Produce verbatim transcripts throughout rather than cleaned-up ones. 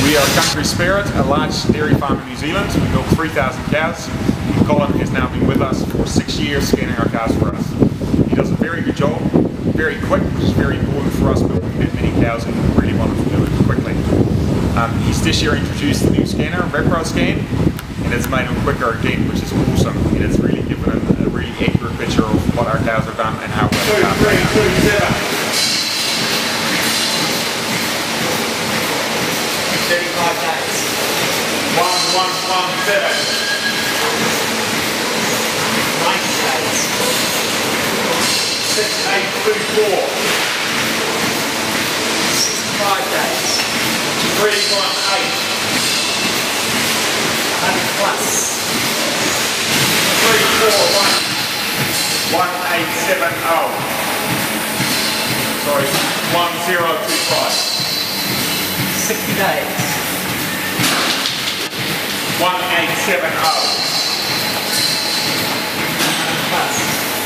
We are Country Spirit, a large dairy farm in New Zealand. We milk three thousand cows. Colin has now been with us for six years scanning our cows for us. He does a very good job, very quick, which is very important for us milking that many cows, and we really want him to do it quickly. Um, he's this year introduced the new scanner, Repro-Scan, and it's made him quicker again, which is awesome. And it's really given him a really accurate picture of what our cows have done and how well two, the cows three, are. two, seven. thirty-five days. One, one, one, seven. ninety days. Six, eight, two, four. sixty-five days. Three, one, eight. one hundred plus. Three, four, one. One, eight, seven, oh. Sorry, one, zero, two, five. sixty days. one eight seven oh. Plus.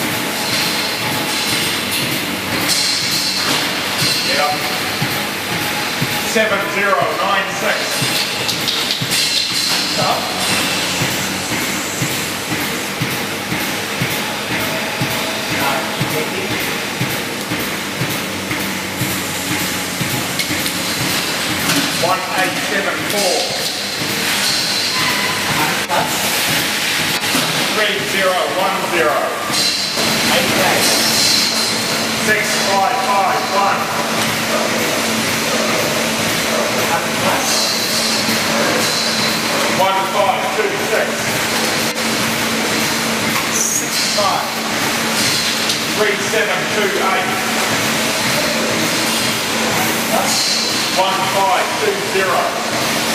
Yep. seven zero nine six. Stop. one eight seven four. three zero one zero. eight days. six five five one. one five two six. sixty-five. three seven two eight. one five two zero.